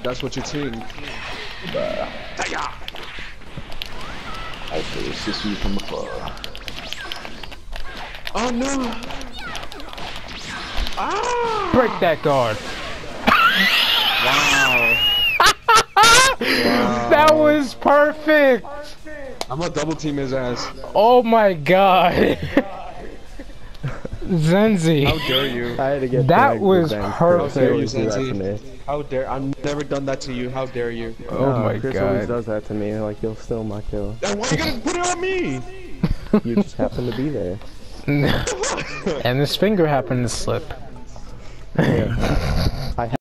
That's what you think. I feel it's you from afar. Oh no! Ah! Break that guard. Wow. Wow. That was perfect. I'm gonna double team his ass. Oh my god. Zenzi. How dare you? I had to get That was How dare you, perfect. Zenzi? How dare? I've never done that to you. How dare you? Oh my Chris always god. does that to me. Like he'll steal my kill. Then why you gonna put it on me? You just happen to be there. And his finger happened to slip. Yeah.